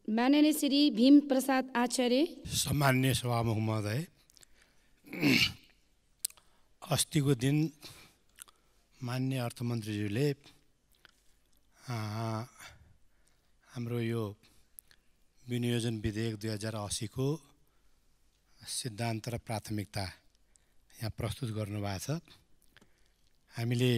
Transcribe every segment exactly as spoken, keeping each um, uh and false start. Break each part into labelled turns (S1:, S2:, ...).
S1: माननीय श्री भीम प्रसाद आचार्य,
S2: सम्माननीय सभामुख महोदय, अस्तिको दिन माननीय अर्थमन्त्रीज्यूले हाम्रो यो विनियोजन विधेयक दुई हजार अस्सी को सिद्धान्त र प्राथमिकता यहाँ प्रस्तुत गर्नुभएको छ। हामीले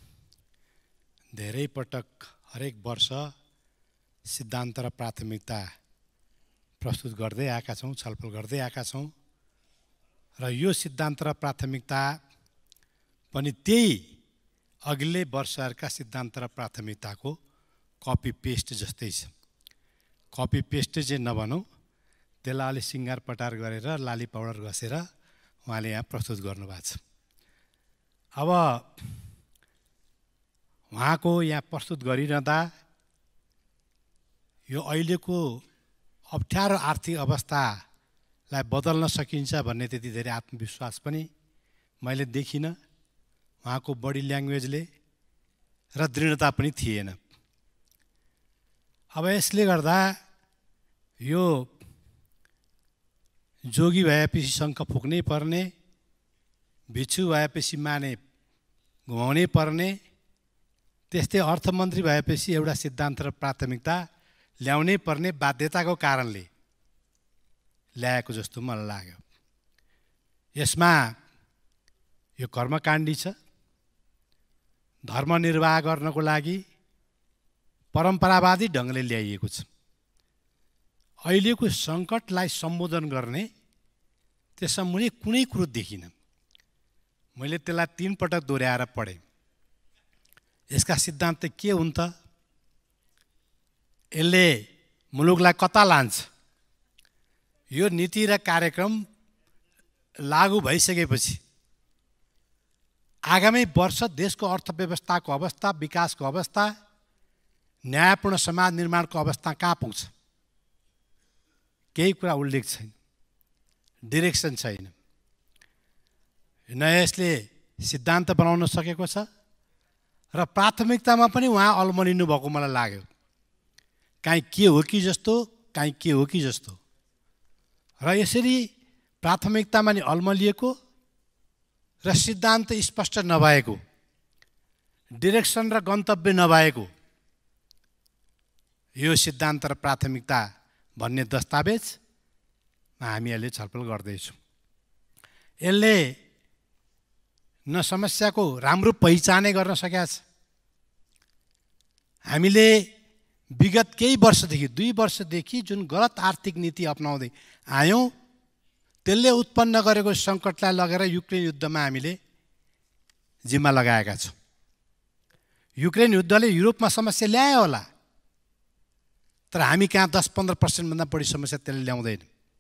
S2: धेरै पटक हरेक वर्ष सिद्धान्त र प्राथमिकता प्रस्तुत गर्दै आएका छौँ, छलफल गर्दै आएका छौँ र यो सिद्धान्त र प्राथमिकता पनि त्यही अघिल्लै वर्षहरूका सिद्धान्त र प्राथमिकताको कपी पेस्ट जस्तै छ। कपी पेस्ट चाहिँ नभनौँ, त्यसलाई अलि सिङ्गार पटार गरेर लाली पाउडर घसेर उहाँले यहाँ प्रस्तुत गर्नुभएको छ। अब उहाँको यहाँ प्रस्तुत गरिरहँदा यो अहिलेको अप्ठ्यारो आर्थिक अवस्थालाई बदल्न सकिन्छ भन्ने त्यति धेरै आत्मविश्वास पनि मैले देखिनँ उहाँको बडी ल्याङ्ग्वेजले, र दृढता पनि थिएन। अब यसले गर्दा यो जोगी भएपछि शङ्ख फुक्नै पर्ने, भिक्षु भएपछि माने घुमाउनै पर्ने, त्यस्तै अर्थमन्त्री भएपछि एउटा सिद्धान्त र प्राथमिकता ल्याउनै पर्ने बाध्यताको कारणले ल्याएको जस्तो मलाई लाग्यो। यसमा यो कर्मकाण्डी छ, धर्म निर्वाह गर्नको लागि परम्परावादी ढङ्गले ल्याइएको छ। अहिलेको सङ्कटलाई सम्बोधन गर्ने त्यसमा मुनि कुनै कुरो देखिनँ। मैले त्यसलाई तीन पटक दोहोऱ्याएर पढेँ। यसका सिद्धान्त के हुन् त? यसले मुलुकलाई कता लान्छ? यो नीति र कार्यक्रम लागू भइसकेपछि आगामी वर्ष देशको अर्थव्यवस्थाको अवस्था, विकासको अवस्था, न्यायपूर्ण समाज निर्माणको अवस्था कहाँ पुग्छ? केही कुरा उल्लेख छैन, डिरेक्सन छैन। न यसले सिद्धान्त बनाउन सकेको छ र प्राथमिकतामा पनि उहाँ अल्मलिनु भएको मलाई लाग्यो। काहीँ के हो कि जस्तो, काहीँ के हो कि जस्तो। र यसरी प्राथमिकतामा नि अल्मलिएको र सिद्धान्त स्पष्ट नभएको, डिरेक्सन र गन्तव्य नभएको यो सिद्धान्त र प्राथमिकता भन्ने दस्तावेजमा हामीहरूले छलफल गर्दैछौँ। यसले न समस्याको राम्रो पहिचानै गर्न सकेका छ। हामीले विगत केही वर्षदेखि, दुई वर्षदेखि जुन गलत आर्थिक नीति अपनाउँदै आयौँ, त्यसले उत्पन्न गरेको सङ्कटलाई लगेर युक्रेन युद्धमा हामीले जिम्मा लगाएका छौँ। युक्रेन युद्धले युरोपमा समस्या ल्यायो होला, तर हामी कहाँ दस पन्ध्र पर्सेन्टभन्दा बढी समस्या त्यसले ल्याउँदैन।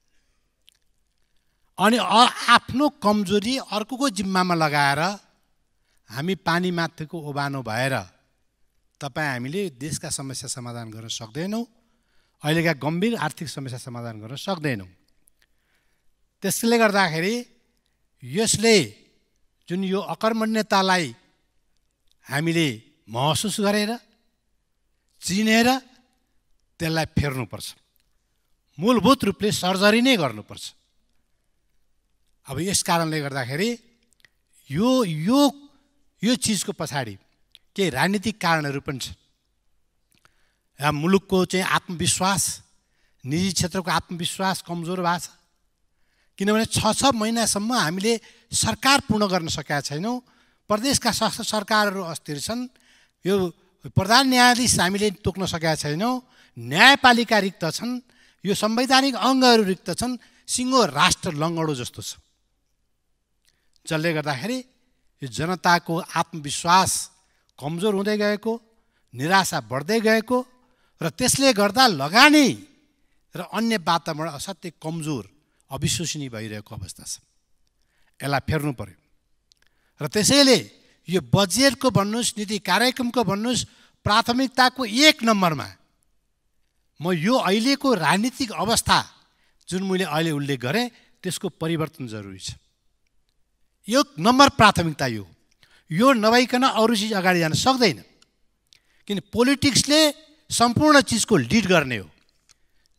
S2: अनि आफ्नो कमजोरी अर्कोको जिम्मामा लगाएर हामी पानी माथिको ओबानो भएर तपाईँ हामीले देशका समस्या समाधान गर्न सक्दैनौँ, अहिलेका गम्भीर आर्थिक समस्या समाधान गर्न सक्दैनौँ। त्यसले गर्दाखेरि यसले जुन यो अकर्मण्यतालाई हामीले महसुस गरेर, चिनेर त्यसलाई फेर्नुपर्छ, मूलभूत रूपले सर्जरी नै गर्नुपर्छ। अब यस कारणले गर्दाखेरि यो यो यो चिजको पछाडि केही राजनीतिक कारणहरू पनि छन्। यहाँ मुलुकको चाहिँ आत्मविश्वास, निजी क्षेत्रको आत्मविश्वास कमजोर भएको छ। किनभने छ छ महिनासम्म हामीले सरकार पूर्ण गर्न सकेका छैनौँ। प्रदेशका सरकारहरू अस्थिर छन्। यो प्रधान न्यायाधीश हामीले तोक्न सकेका छैनौँ। न्यायपालिका रिक्त छन्। यो संवैधानिक अङ्गहरू रिक्त छन्। सिङ्गो राष्ट्र लङ्गडो जस्तो छ, जसले गर्दाखेरि यो जनताको आत्मविश्वास कमजोर हुँदै गएको, निराशा बढ्दै गएको र त्यसले गर्दा लगानी र अन्य वातावरण असाध्यै कमजोर, अविश्वसनीय भइरहेको अवस्था छ। यसलाई फेर्नु पर्यो। र त्यसैले यो बजेटको भन्नुहोस्, नीति कार्यक्रमको भन्नुहोस्, प्राथमिकताको एक नम्बरमा म यो अहिलेको राजनीतिक अवस्था जुन मैले अहिले उल्लेख गरेँ त्यसको परिवर्तन जरुरी छ। यो नम्बर प्राथमिकता यो यो नभइकन अरू चिज अगाडि जान सक्दैन। किन पोलिटिक्सले सम्पूर्ण चिजको लिड गर्ने हो।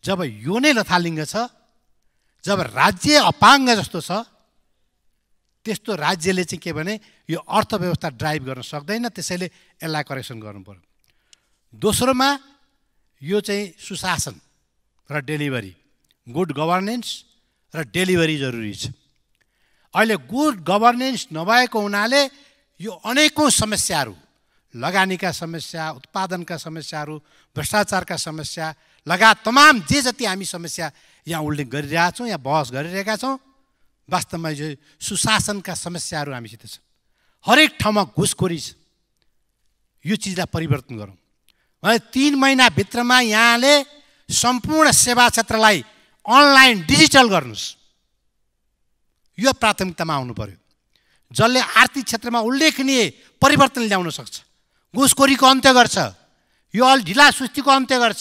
S2: जब यो नै लथालिङ्ग छ, जब राज्य अपाङ्ग जस्तो छ, त्यस्तो राज्यले चाहिँ के भने यो अर्थव्यवस्था ड्राइभ गर्न सक्दैन, त्यसैले यसलाई करेक्सन गर्नु पर्यो। दोस्रोमा यो चाहिँ सुशासन र डेलिभरी, गुड गभर्नेन्स र डेलिभरी जरुरी छ। अहिले गुड गभर्नेन्स नभएको हुनाले यो अनेकौँ समस्याहरू, लगानीका समस्या, उत्पादनका समस्याहरू, भ्रष्टाचारका समस्या लगायत तमाम जे जति हामी समस्या यहाँ उल्लेख गरिरहेका छौँ, यहाँ बहस गरिरहेका छौँ, वास्तवमा यो सुशासनका समस्याहरू हामीसित छ। हरेक ठाउँमा घुसखोरी छ। यो चिजलाई परिवर्तन गरौँ। भने तीन महिनाभित्रमा यहाँले सम्पूर्ण सेवा क्षेत्रलाई अनलाइन डिजिटल गर्नुहोस्। यो प्राथमिकतामा आउनु पर्यो, जसले आर्थिक क्षेत्रमा उल्लेखनीय परिवर्तन ल्याउन सक्छ, घुसखोरीको अन्त्य गर्छ, यो अलि ढिला सुस्तीको अन्त्य गर्छ।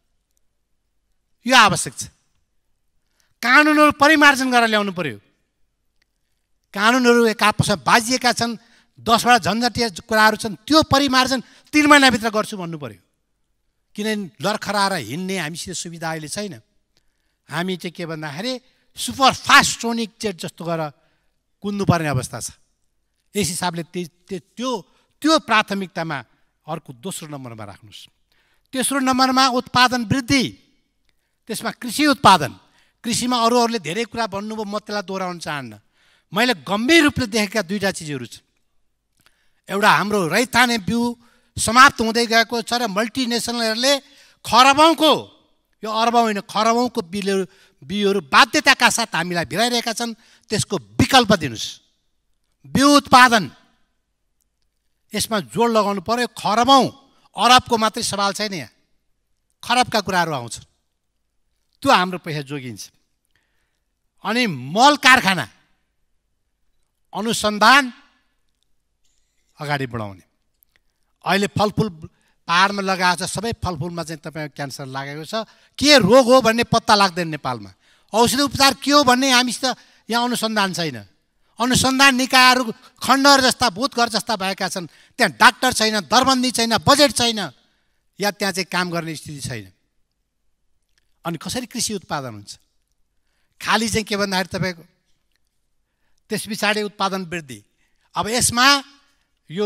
S2: यो आवश्यक छ। कानुनहरू परिमार्जन गरेर ल्याउनु पर्यो। कानुनहरू एक आपसमा बाजिएका छन्, दसवटा झन्झटिया कुराहरू छन्, त्यो परिमार्जन तिन महिनाभित्र गर्छु भन्नु पर्यो। किनभने लर्खराएर हिँड्ने हामीसित सुविधा अहिले छैन। हामी चाहिँ के भन्दाखेरि सुपर फास्ट सोनिक जेट जस्तो गरेर कुद्नुपर्ने अवस्था छ। यस हिसाबले त्यो त्यो प्राथमिकतामा अर्को दोस्रो नम्बरमा राख्नुहोस्। तेस्रो नम्बरमा उत्पादन वृद्धि, त्यसमा कृषि उत्पादन। कृषिमा अरूहरूले धेरै कुरा भन्नुभयो, म त्यसलाई दोहोऱ्याउन चाहन्न। मैले गम्भीर रूपले देखेका दुईवटा चिजहरू छन्। एउटा हाम्रो रैथाने बिउ समाप्त हुँदै गएको छ र मल्टिनेसनलहरूले खरबौँको, यो अरबौँ होइन खरबौँको बिउहरू बिउहरू बाध्यताका साथ हामीलाई भिराइरहेका छन्। त्यसको विकल्प दिनुहोस्। बिउ उत्पादन, यसमा जोड लगाउनु पर्यो। खरबौँ, अरबको मात्रै सवाल छैन, यहाँ खरबका कुराहरू आउँछ, त्यो हाम्रो पैसा जोगिन्छ। अनि मल कारखाना, अनुसन्धान अगाडि बढाउने। अहिले फलफुल पाहाडमा लगाएको छ, सबै फलफुलमा चाहिँ तपाईँको क्यान्सर लागेको छ। के रोग हो भन्ने पत्ता लाग्दैन नेपालमा। औषधि उपचार के हो भन्ने हामीसित यहाँ अनुसन्धान छैन। अनुसन्धान निकायहरू खण्डहर जस्ता, भूतघर जस्ता भएका छन्। त्यहाँ डाक्टर छैन, दरबन्दी छैन, बजेट छैन, या त्यहाँ चाहिँ काम गर्ने स्थिति छैन। अनि कसरी कृषि उत्पादन हुन्छ? खालि चाहिँ के भन्दाखेरि तपाईँको त्यस पछाडि उत्पादन वृद्धि। अब यसमा यो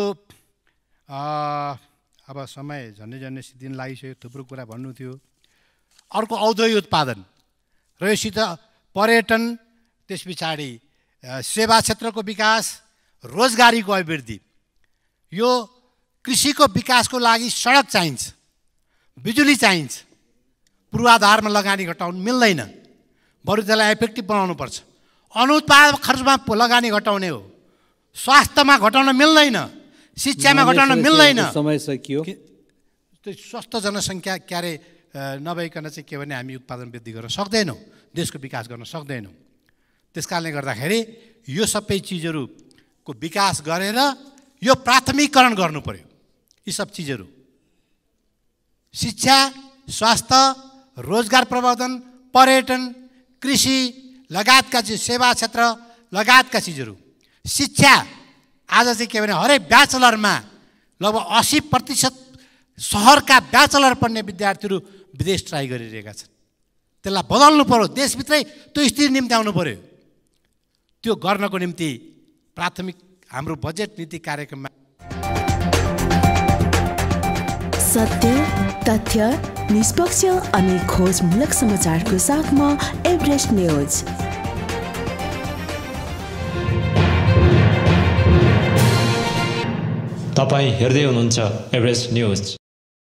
S2: अब समय झन्डै झन्डै दिन लागिसक्यो, थुप्रो कुरा भन्नु थियो। अर्को औद्योगिक उत्पादन र योसित पर्यटन, त्यस पछाडि सेवा क्षेत्रको विकास, रोजगारीको अभिवृद्धि। यो कृषिको विकासको लागि सडक चाहिन्छ, बिजुली चाहिन्छ। पूर्वाधारमा लगानी घटाउनु मिल्दैन, बरु त्यसलाई इफेक्टिभ बनाउनुपर्छ। अनुत्पादक खर्चमा लगानी घटाउने हो, स्वास्थ्यमा घटाउन मिल्दैन, शिक्षामा घटाउन मिल्दैन।
S3: समय सकियो।
S2: त्यो स्वस्थ जनसङ्ख्या क्यारे नभइकन चाहिँ के भने हामी उत्पादन वृद्धि गर्न सक्दैनौँ, देशको विकास गर्न सक्दैनौँ। त्यस कारणले गर्दाखेरि यो सबै चिजहरूको विकास गरेर यो प्राथमिकरण गर्नु पर्यो। यी सब चिजहरू शिक्षा, स्वास्थ्य, रोजगार प्रवर्धन, पर्यटन, कृषि लगायतका चिज, सेवा क्षेत्र लगायतका चिजहरू। शिक्षा आज चाहिँ के भने हरेक ब्याचलरमा लगभग अस्सी प्रतिशत सहरका ब्याचलर पढ्ने विद्यार्थीहरू विदेश ट्राई गरिरहेका छन्। त्यसलाई बदल्नु पर्यो, देशभित्रै त्यो स्थिति निम्ति आउनु पर्यो। त्यो गर्नको निम्ति प्राथमिक हाम्रो बजेट नीति कार्यक्रममा
S4: सत्य, तथ्य, निष्पक्ष अनि खोजमूलक समाचारको साथमा एभरेस्ट न्यूज।
S5: तपाईँ हेर्दै हुनुहुन्छ एभरेस्ट न्यूज।